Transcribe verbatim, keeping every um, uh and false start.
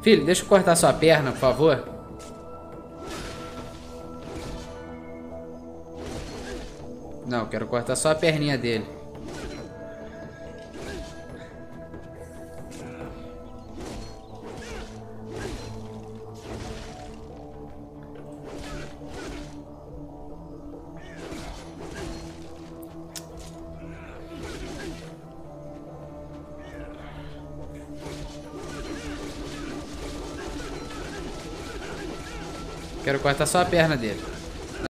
Filho, deixa eu cortar sua perna, por favor. Não, quero cortar só a perninha dele. Quero cortar só a perna dele.